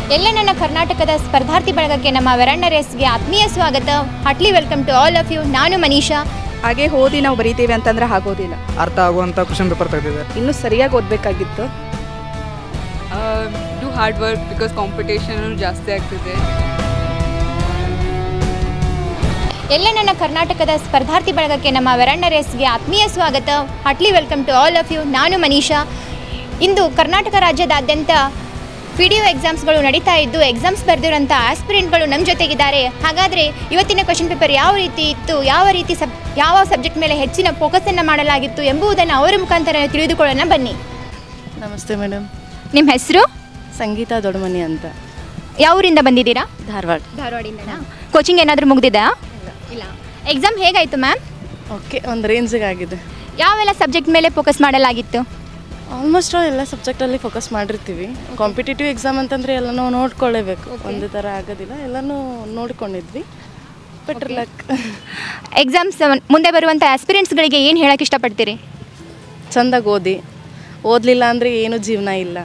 ಎಲ್ಲ ನನ್ನ ಕರ್ನಾಟಕದ ಸ್ಪರ್ಧಾರ್ಥಿ ಬಳಗಕ್ಕೆ ನಮ್ಮ ವೆರಣ್ಣ ರೇಸ್ಗೆ ಆತ್ಮೀಯ ಸ್ವಾಗತ. Heartly welcome to all of you. ನಾನು ಮನೀಷಾ. ಹಾಗೆ ಓದಿ ನಾವು ಬರೀತೀವಿ ಅಂತಂದ್ರೆ ಆಗೋದಿಲ್ಲ. ಅರ್ಥ ಆಗುವಂಥ ಕ್ವಶನ್ ಪೇಪರ್ ತೆಗೆದಿದೆ. ಇನ್ನೂ ಸರಿಯಾಗಿ ಓದಬೇಕಾಗಿತ್ತು. Do hard work because competition ಜಾಸ್ತಿ ಆಗ್ತಿದೆ. ಎಲ್ಲ ನನ್ನ ಕರ್ನಾಟಕದ ಸ್ಪರ್ಧಾರ್ಥಿ ಬಳಗಕ್ಕೆ ನಮ್ಮ ವೆರಣ್ಣ ರೇಸ್ಗೆ ಆತ್ಮೀಯ ಸ್ವಾಗತ. Heartly welcome to all of you. ನಾನು ಮನೀಷಾ. ಇಂದು ಕರ್ನಾಟಕ ರಾಜ್ಯದಾದ್ಯಂತ PDO ಎಕ್ಸಾಮ್ಸ್ಗಳು ನಡೀತಾ ಇದ್ದು ಎಕ್ಸಾಮ್ಸ್ ಬರೆದಿರೋಂಥ ಆಸ್ಪಿರೆಂಟ್ಗಳು ನಮ್ಮ ಜೊತೆಗಿದ್ದಾರೆ. ಹಾಗಾದರೆ ಇವತ್ತಿನ ಕ್ವಶನ್ ಪೇಪರ್ ಯಾವ ರೀತಿ ಇತ್ತು, ಯಾವ ಸಬ್ಜೆಕ್ಟ್ ಮೇಲೆ ಹೆಚ್ಚಿನ ಫೋಕಸನ್ನು ಮಾಡಲಾಗಿತ್ತು ಎಂಬುದನ್ನು ಅವರ ಮುಖಾಂತರ ತಿಳಿದುಕೊಳ್ಳೋಣ ಬನ್ನಿ. ನಮಸ್ತೆ ಮೇಡಮ್. ನಿಮ್ಮ ಹೆಸರು? ಸಂಗೀತ ದೊಡ್ಡಮನಿ ಅಂತ. ಯಾವ ಊರಿಂದ ಬಂದಿದ್ದೀರಾ? ಧಾರವಾಡದಿಂದನಾ? ಕೋಚಿಂಗ್ ಏನಾದರೂ ಮುಗಿದಿದಾ? ಇಲ್ಲ. ಎಕ್ಸಾಮ್ ಹೇಗಾಯಿತು ಮ್ಯಾಮ್? ಓಕೆ, ಒಂದು ರೇಂಜಿಗೆ ಆಗಿದೆ. ಯಾವೆಲ್ಲ ಸಬ್ಜೆಕ್ಟ್ ಮೇಲೆ ಫೋಕಸ್ ಮಾಡಲಾಗಿತ್ತು? ಆಲ್ಮೋಸ್ಟ್ ಎಲ್ಲ ಸಬ್ಜೆಕ್ಟಲ್ಲಿ ಫೋಕಸ್ ಮಾಡಿರ್ತೀವಿ. ಕಾಂಪಿಟೇಟಿವ್ ಎಕ್ಸಾಮ್ ಅಂತಂದರೆ ಎಲ್ಲನೂ ನೋಡ್ಕೊಳ್ಳೇಬೇಕು, ಒಂದೇ ಥರ ಆಗೋದಿಲ್ಲ. ಎಲ್ಲನೂ ನೋಡ್ಕೊಂಡಿದ್ವಿ. Better luck. ಎಕ್ಸಾಮ್ಸ್ ಮುಂದೆ ಬರುವಂಥ ಆಸ್ಪಿರೆಂಟ್ಸ್ಗಳಿಗೆ ಏನು ಹೇಳೋಕ್ಕೆ ಇಷ್ಟಪಡ್ತೀರಿ? ಚೆಂದಾಗಿ ಓದಲಿಲ್ಲ ಅಂದರೆ ಏನೂ ಜೀವನ ಇಲ್ಲ.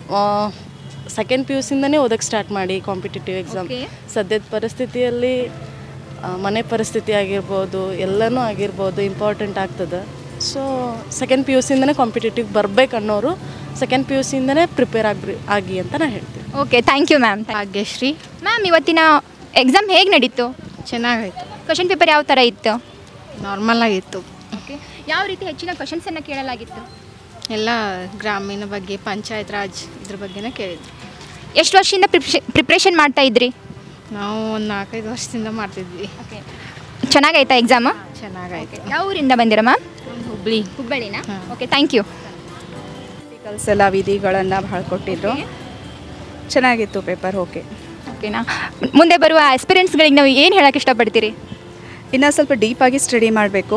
ಸೆಕೆಂಡ್ PUC ಇಂದನೇ ಓದೋಕ್ಕೆ ಸ್ಟಾರ್ಟ್ ಮಾಡಿ ಕಾಂಪಿಟೇಟಿವ್ ಎಕ್ಸಾಮ್. ಸದ್ಯದ ಪರಿಸ್ಥಿತಿಯಲ್ಲಿ ಮನೆ ಪರಿಸ್ಥಿತಿ ಆಗಿರ್ಬೋದು, ಎಲ್ಲನೂ ಆಗಿರ್ಬೋದು, ಇಂಪಾರ್ಟೆಂಟ್ ಆಗ್ತದೆ. ಸೊ ಸೆಕೆಂಡ್ PUC ಇಂದನೇ ಕಾಂಪಿಟೇಟಿವ್ ಬರಬೇಕು ಅನ್ನೋರು ಸೆಕೆಂಡ್ PUC ಇಂದನೇ ಪ್ರಿಪೇರ್ ಆಗಿ ಅಂತ ನಾನು ಹೇಳ್ತೀನಿ. Okay, thank you ma'am. Bhagyashree. Ma'am, ಇವತ್ತಿನ ಎಕ್ಸಾಮ್ ಹೇಗೆ ನಡೀತು? ಚೆನ್ನಾಗಾಯಿತು. ಕ್ವಶನ್ ಪೇಪರ್ ಯಾವ ಥರ ಇತ್ತು? ನಾರ್ಮಲ್ ಆಗಿತ್ತು. ಓಕೆ, ಯಾವ ರೀತಿ ಹೆಚ್ಚಿನ ಕ್ವಶನ್ಸನ್ನು ಕೇಳಲಾಗಿತ್ತು? ಎಲ್ಲ ಗ್ರಾಮೀಣ ಬಗ್ಗೆ, ಪಂಚಾಯತ್ ರಾಜ್ ಇದ್ರ ಬಗ್ಗೆನೇ ಕೇಳಿದ್ವಿ. ಎಷ್ಟು ವರ್ಷದಿಂದ ಪ್ರಿಪ್ರೇಷನ್ ಮಾಡ್ತಾ ಇದ್ರಿ? ನಾವು ಒಂದು 4-5 ವರ್ಷದಿಂದ ಮಾಡ್ತಿದ್ವಿ. ಓಕೆ, ಚೆನ್ನಾಗಾಯ್ತಾ ಎಕ್ಸಾಮು? ಚೆನ್ನಾಗಾಯ್ತು. ಯಾವ ಊರಿಂದ ಬಂದಿರ ಮ್ಯಾಮ್? ಹುಬ್ಬಳ್ಳಿನಾ? Okay, thank you. ಆರ್ಟಿಕಲ್ಸ್ ಎಲ್ಲ ವಿಧಿಗಳನ್ನು ಭಾಳ ಕೊಟ್ಟಿದ್ರು. ಚೆನ್ನಾಗಿತ್ತು ಪೇಪರ್. ಓಕೆನಾ? ಮುಂದೆ ಬರುವ ಆಸ್ಪಿರೆಂಟ್ಸ್ಗಳಿಗೆ ನಾವು ಏನು ಹೇಳೋಕ್ಕೆ ಇಷ್ಟಪಡ್ತೀರಿ? ಇನ್ನೂ ಸ್ವಲ್ಪ ಡೀಪಾಗಿ ಸ್ಟಡಿ ಮಾಡಬೇಕು.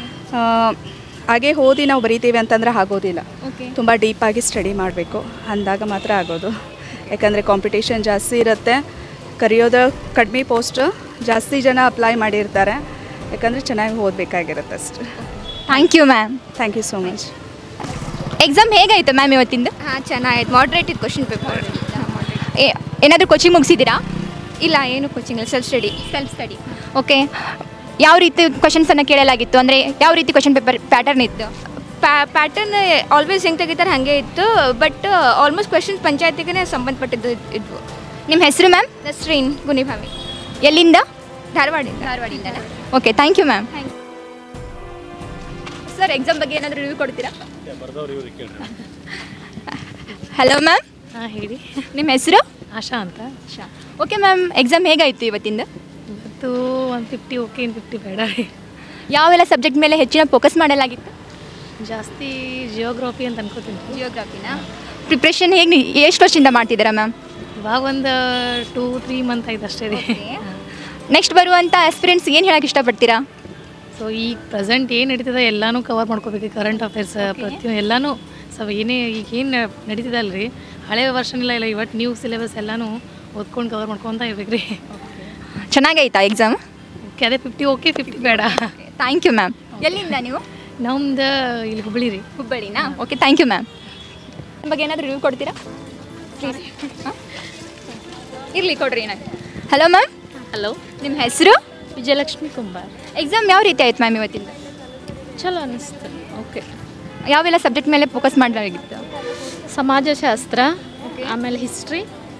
ಹಾಗೆ ಓದಿ ನಾವು ಬರೀತೀವಿ ಅಂತಂದ್ರೆ ಆಗೋದಿಲ್ಲ. ತುಂಬ ಡೀಪಾಗಿ ಸ್ಟಡಿ ಮಾಡಬೇಕು, ಅಂದಾಗ ಮಾತ್ರ ಆಗೋದು. ಯಾಕಂದರೆ ಕಾಂಪಿಟೇಷನ್ ಜಾಸ್ತಿ ಇರುತ್ತೆ, ಕರೆಯೋದು ಕಡಿಮೆ ಪೋಸ್ಟ್, ಜಾಸ್ತಿ ಜನ ಅಪ್ಲೈ ಮಾಡಿರ್ತಾರೆ. ಯಾಕಂದರೆ ಚೆನ್ನಾಗಿ ಓದಬೇಕಾಗಿರುತ್ತೆ ಅಷ್ಟೆ. Thank you ma'am. Thank you so much. Exam ಹೇಗಾಯಿತು ಮ್ಯಾಮ್ ಇವತ್ತಿಂದು? ಹಾಂ, ಚೆನ್ನಾಗಿತ್ತು. ಮಾಡ್ರೇಟ್ ಇತ್ತು ಕ್ವಶನ್ ಪೇಪರ್. ಏನಾದರೂ ಕೋಚಿಂಗ್ ಮುಗಿಸಿದ್ದೀರಾ? ಇಲ್ಲ, ಏನು ಕೋಚಿಂಗ್ ಇಲ್ಲ, ಸೆಲ್ಫ್ ಸ್ಟಡಿ. ಓಕೆ, ಯಾವ ರೀತಿ ಕ್ವಶನ್ಸನ್ನು ಕೇಳಲಾಗಿತ್ತು? ಅಂದರೆ ಯಾವ ರೀತಿ ಕ್ವಶನ್ ಪೇಪರ್ ಪ್ಯಾಟರ್ನ್ ಇತ್ತು? ಪ್ಯಾಟರ್ನ್ ಆಲ್ವೇಸ್ ಹೆಂಗೆ ತೆಗಿತಾರೆ ಹಾಗೆ ಇತ್ತು. ಬಟ್ ಆಲ್ಮೋಸ್ಟ್ ಕ್ವಶನ್ಸ್ ಪಂಚಾಯತಿಗೆ ಸಂಬಂಧಪಟ್ಟಿದ್ದು ಇದ್ವು. ನಿಮ್ಮ ಹೆಸರು ಮ್ಯಾಮ್? ನಸ್ರೀನ್ ಗುನಿಭಾವಿ. ಎಲ್ಲಿಂದ? ಧಾರವಾಡಿಂದ. Okay, thank you ma'am. Sir, exam ಬಗ್ಗೆ ಏನಾದರೂ ರಿವ್ಯೂ ಕೊಡ್ತೀರಾ? Hello ma'am. ಹಾಂ, ಹೇಳಿ. ನಿಮ್ಮ ಹೆಸರು? ಆಶಾ ಅಂತ. ಓಕೆ ಮ್ಯಾಮ್, ಎಕ್ಸಾಮ್ ಹೇಗಾಯಿತು ಇವತ್ತಿಂದ? ಇವತ್ತು 150 ಓಕೆ, 150 ಬೇಡ. ಯಾವೆಲ್ಲ ಸಬ್ಜೆಕ್ಟ್ ಮೇಲೆ ಹೆಚ್ಚಿನ ಫೋಕಸ್ ಮಾಡಲಾಗಿತ್ತು? ಜಾಸ್ತಿ ಜಿಯೋಗ್ರಫಿ ಅಂತ ಅನ್ಕೋತೀನಿ. ಜಿಯೋಗ್ರಫಿನಾ? ಪ್ರಿಪ್ರೇಷನ್ ಹೇಗೆ ಎಷ್ಟು ವರ್ಷದಿಂದ ಮಾಡ್ತಿದ್ದೀರಾ ಮ್ಯಾಮ್? ಇವಾಗ ಒಂದು 2-3 ಮಂತ್ ಆಯ್ತು ಅಷ್ಟೇ ರೀ. ನೆಕ್ಸ್ಟ್ ಬರುವಂಥ ಆಸ್ಪಿರೆಂಟ್ಸ್ ಏನು ಹೇಳೋಕ್ಕೆ ಇಷ್ಟಪಡ್ತೀರಾ? ಸೊ ಈಗ ಪ್ರೆಸೆಂಟ್ ಏನು ನಡೀತದೆ ಎಲ್ಲನೂ ಕವರ್ ಮಾಡ್ಕೋಬೇಕು. ಕರೆಂಟ್ ಅಫೇರ್ಸ್ ಪ್ರತಿಯೊಂದು ಎಲ್ಲನೂ. ಸೊ ಈಗ ಏನು ನಡೀತಿದೆ ಅಲ್ರಿ, ಹಳೆಯ ವರ್ಷನ್ ಇಲ್ಲ ಇವತ್ತು ನ್ಯೂ ಸಿಲೆಬಸ್ ಎಲ್ಲನೂ ಓದ್ಕೊಂಡು ಕವರ್ ಮಾಡ್ಕೊತ ಇರ್ಬೇಕು ರೀ. ಚೆನ್ನಾಗೈತಾ ಎಕ್ಸಾಮ್? ಓಕೆ, ಅದೇ 50 ಓಕೆ, 50 ಬೇಡ. Thank you ma'am. ಎಲ್ಲಿಂದ ನೀವು? ನಮ್ದು ಇಲ್ಲಿ ಹುಬ್ಬಳ್ಳಿ ರೀ. ಹುಬ್ಬಳ್ಳಿನಾ? Okay, thank you ma'am. ನಿಮ್ಮ ಬಗ್ಗೆ ಏನಾದರೂ ರಿವ್ಯೂ ಕೊಡ್ತೀರಾ ಪ್ಲೀಸ್? ಇರಲಿ, ಕೊಡ್ರಿ ಏನಾಗ. Hello ma'am. ಹಲೋ. ನಿಮ್ಮ ಹೆಸರು? ವಿಜಯಲಕ್ಷ್ಮಿ ಕುಂಬಾರ್. ಎಕ್ಸಾಮ್ ಯಾವ ರೀತಿ ಆಯ್ತು ಮ್ಯಾಮ್ ಇವತ್ತಿಂದ? ಚಲೋ ಅನ್ನಿಸ್ತು. ಓಕೆ, ಯಾವೆಲ್ಲ ಸಬ್ಜೆಕ್ಟ್ ಮೇಲೆ ಫೋಕಸ್ ಮಾಡಲಾಗಿತ್ತು? ಸಮಾಜಶಾಸ್ತ್ರ, ಆಮೇಲೆ ಹಿಸ್ಟ್ರಿ,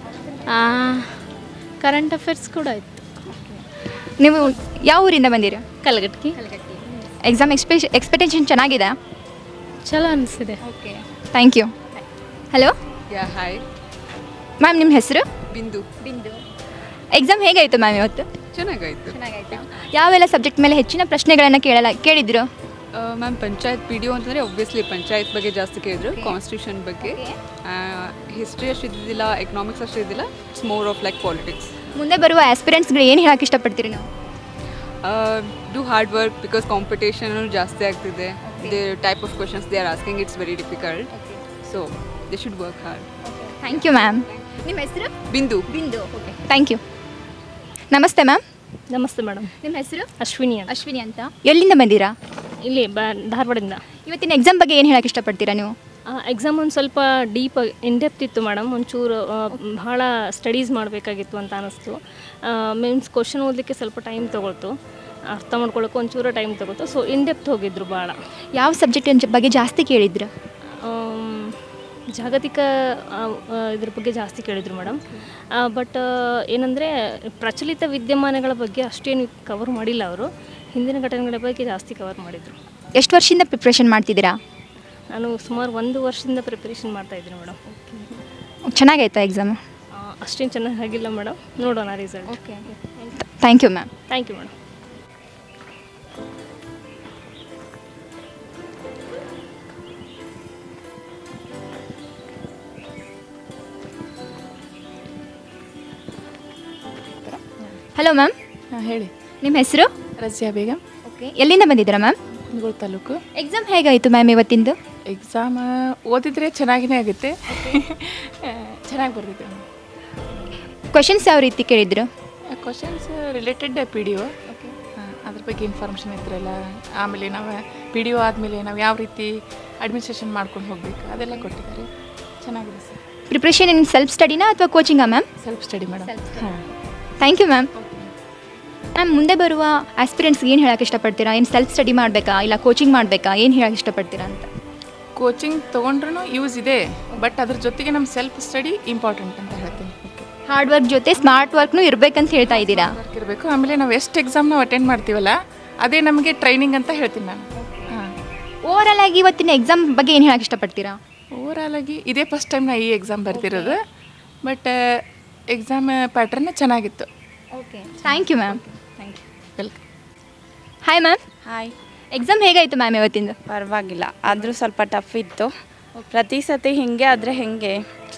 ಕರೆಂಟ್ ಅಫೇರ್ಸ್ ಕೂಡ ಇತ್ತು. ನೀವು ಯಾವ ಊರಿಂದ ಬಂದಿರಾ? ಕಲಘಟಕಿ. ಎಕ್ಸಾಮ್ ಎಕ್ಸ್ಪೆಕ್ಟೇಷನ್ ಚೆನ್ನಾಗಿದೆ? ಚಲೋ ಅನಿಸಿದೆ. Okay, thank you. Hello. Hi ma'am, ನಿಮ್ಮ ಹೆಸರು? ಬಿಂದು. ಎಕ್ಸಾಮ್ ಹೇಗಾಯಿತು ಮ್ಯಾಮ್ ಇವತ್ತು? ಚೆನ್ನಾಗಾಯಿತು. ಯಾವೆಲ್ಲ ಸಬ್ಜೆಕ್ಟ್ ಮೇಲೆ ಹೆಚ್ಚಿನ ಪ್ರಶ್ನೆಗಳನ್ನು ಕೇಳಿದ್ರು? ಮ್ಯಾಮ್, ಪಂಚಾಯತ್ PDO ಅಂತಂದರೆ ಒಬ್ವಿಯಸ್ಲಿ ಪಂಚಾಯತ್ ಬಗ್ಗೆ ಜಾಸ್ತಿ ಕೇಳಿದ್ರು. ಕಾನ್ಸ್ಟಿಟ್ಯೂಷನ್ ಬಗ್ಗೆ, ಹಿಸ್ಟ್ರಿ ಅಷ್ಟು ಇದ್ದಿದ್ದಿಲ್ಲ, ಎಕನಾಮಿಕ್ಸ್ ಅಷ್ಟು ಇದ್ದಿಲ್ಲ. It's more of like politics. ಮುಂದೆ ಬರುವ ಆಸ್ಪಿರೆಂಟ್ಸ್ಗಳು ಏನು ಹೇಳೋಕ್ಕೆ ಇಷ್ಟಪಡ್ತೀರಿ ನೀವು? Do hard work because competition ಜಾಸ್ತಿ ಆಗ್ತಿದೆ. The type of questions they are asking it's very difficult. So they should work hard. Thank you ma'am. ನಿಮ್ಮ ಹೆಸರು? ಬಿಂದು. Okay, thank you. ನಮಸ್ತೆ ಮ್ಯಾಮ್. ನಮಸ್ತೆ ಮೇಡಮ್. ನಿಮ್ಮ ಹೆಸರು? ಅಶ್ವಿನಿ ಅಂತ. ಎಲ್ಲಿಂದ ಬಂದಿರಾ? ಇಲ್ಲಿ ಧಾರವಾಡದಿಂದ. ಇವತ್ತಿನ ಎಕ್ಸಾಮ್ ಬಗ್ಗೆ ಏನು ಹೇಳೋಕ್ಕೆ ಇಷ್ಟಪಡ್ತೀರಾ ನೀವು? ಎಕ್ಸಾಮ್ ಒಂದು ಸ್ವಲ್ಪ ಡೀಪ್ ಇನ್ಡೆಪ್ತ್ ಇತ್ತು ಮೇಡಮ್. ಒಂಚೂರು ಭಾಳ ಸ್ಟಡೀಸ್ ಮಾಡಬೇಕಾಗಿತ್ತು ಅಂತ ಅನ್ನಿಸ್ತು. ಮೀನ್ಸ್ ಕ್ವಶನ್ ಓದಲಿಕ್ಕೆ ಸ್ವಲ್ಪ ಟೈಮ್ ತೊಗೊಳ್ತು, ಅರ್ಥ ಮಾಡ್ಕೊಳ್ಳೋಕೆ ಒಂಚೂರು ಟೈಮ್ ತೊಗೊಳ್ತು. ಸೊ ಇನ್ಡೆಪ್ತ್ ಹೋಗಿದ್ರು ಭಾಳ. ಯಾವ ಸಬ್ಜೆಕ್ಟ್ ಬಗ್ಗೆ ಜಾಸ್ತಿ ಕೇಳಿದ್ರು? ಜಾಗತಿಕ ಇದ್ರ ಬಗ್ಗೆ ಜಾಸ್ತಿ ಕೇಳಿದರು ಮೇಡಮ್. ಬಟ್ ಏನಂದರೆ ಪ್ರಚಲಿತ ವಿದ್ಯಮಾನಗಳ ಬಗ್ಗೆ ಅಷ್ಟೇನು ಕವರ್ ಮಾಡಿಲ್ಲ ಅವರು. ಹಿಂದಿನ ಘಟನೆಗಳ ಬಗ್ಗೆ ಜಾಸ್ತಿ ಕವರ್ ಮಾಡಿದರು. ಎಷ್ಟು ವರ್ಷದಿಂದ ಪ್ರಿಪ್ರೇಷನ್ ಮಾಡ್ತಿದ್ದೀರಾ? ನಾನು ಸುಮಾರು 1 ವರ್ಷದಿಂದ ಪ್ರಿಪ್ರೇಷನ್ ಮಾಡ್ತಾಯಿದ್ದೀನಿ ಮೇಡಮ್. ಚೆನ್ನಾಗಾಯ್ತಾ ಎಕ್ಸಾಮ್? ಅಷ್ಟೇನು ಚೆನ್ನಾಗಿಲ್ಲ ಮೇಡಮ್, ನೋಡೋಣ result. Okay, thank you ma'am. Thank you madam. Hello ma'am. ಹೇಳಿ. ನಿಮ್ಮ ಹೆಸರು? ರಜಿಯಾ ಬೇಗಂ. ಓಕೆ, ಎಲ್ಲಿಂದ ಬಂದಿದ್ದೀರಾ ಮ್ಯಾಮ್? ಕುಂದಗೋಳ ತಾಲೂಕು. ಎಕ್ಸಾಮ್ ಹೇಗಾಯಿತು ಮ್ಯಾಮ್ ಇವತ್ತಿಂದು? ಎಕ್ಸಾಮ್ ಓದಿದರೆ ಚೆನ್ನಾಗಿನೇ ಆಗುತ್ತೆ. ಚೆನ್ನಾಗಿ ಬರ್ತಿದೆ. ಕ್ವಶನ್ಸ್ ಯಾವ ರೀತಿ ಕೇಳಿದ್ರು? ಕ್ವಶನ್ಸ್ ರಿಲೇಟೆಡ್ PDO, ಅದ್ರ ಬಗ್ಗೆ ಇನ್ಫಾರ್ಮೇಷನ್ ಇದ್ರಲ್ಲ. ಆಮೇಲೆ ನಾವು PDO ಆದಮೇಲೆ ನಾವು ಯಾವ ರೀತಿ ಅಡ್ಮಿನಿಸ್ಟ್ರೇಷನ್ ಮಾಡ್ಕೊಂಡು ಹೋಗಬೇಕು ಅದೆಲ್ಲ ಕೊಟ್ಟಿದ್ದಾರೆ. ಚೆನ್ನಾಗಿದೆ ಸರ್. ಪ್ರಿಪ್ರೇಷನ್ ಇನ್ ಸೆಲ್ಫ್ ಸ್ಟಡಿನಾ ಅಥವಾ ಕೋಚಿಂಗಾ ma'am? Self study madam. Thank you ma'am. Ma'am, ಮುಂದೆ ಬರುವ ಆಸ್ಪಿರೆಂಟ್ಸ್ಗೆ ಏನು ಹೇಳೋಕ್ಕೆ ಇಷ್ಟಪಡ್ತೀರಾ? ಏನು ಸೆಲ್ಫ್ ಸ್ಟಡಿ ಮಾಡಬೇಕಾ ಇಲ್ಲ ಕೋಚಿಂಗ್ ಮಾಡಬೇಕಾ, ಏನು ಹೇಳೋಕ್ಕೆ ಇಷ್ಟಪಡ್ತೀರಾ ಅಂತ? ಕೋಚಿಂಗ್ ತೊಗೊಂಡ್ರೂ ಯೂಸ್ ಇದೆ, ಬಟ್ ಅದ್ರ ಜೊತೆಗೆ ನಮ್ಮ ಸೆಲ್ಫ್ ಸ್ಟಡಿ ಇಂಪಾರ್ಟೆಂಟ್ ಅಂತ ಹೇಳ್ತೀನಿ. ಹಾರ್ಡ್ ವರ್ಕ್ ಜೊತೆ ಸ್ಮಾರ್ಟ್ ವರ್ಕ್ನೂ ಇರಬೇಕಂತ ಹೇಳ್ತಾ ಇದ್ದೀರಾ? ವರ್ಕ್ ಇರಬೇಕು. ಆಮೇಲೆ ನಾವು ಎಷ್ಟು ಎಕ್ಸಾಮ್ ನಾವು ಅಟೆಂಡ್ ಮಾಡ್ತೀವಲ್ಲ ಅದೇ ನಮಗೆ ಟ್ರೈನಿಂಗ್ ಅಂತ ಹೇಳ್ತೀನಿ ನಾನು. ಓವರಾಲ್ ಆಗಿ ಇವತ್ತಿನ ಎಕ್ಸಾಮ್ ಬಗ್ಗೆ ಏನು ಹೇಳೋಕ್ಕೆ ಇಷ್ಟಪಡ್ತೀರಾ? ಓವರಾಲ್ ಆಗಿ ಇದೇ ಫಸ್ಟ್ ಟೈಮ್ ನಾ ಈ ಎಕ್ಸಾಮ್ ಬರ್ತಿರೋದು, ಬಟ್ ಎಕ್ಸಾಮ್ ಪ್ಯಾಟ್ರನ್ ಚೆನ್ನಾಗಿತ್ತು. Okay, thank you ma'am. Thank you. Welcome. Hi ma'am. Hi. Exam ಹೇಗಾಯಿತು ಮ್ಯಾಮ್ ಇವತ್ತಿಂದು? ಪರವಾಗಿಲ್ಲ, ಆದರೂ ಸ್ವಲ್ಪ ಟಫ್ ಇತ್ತು. ಪ್ರತಿ ಸತಿ ಹಿಂಗೆ ಆದರೆ ಹೆಂಗೆ?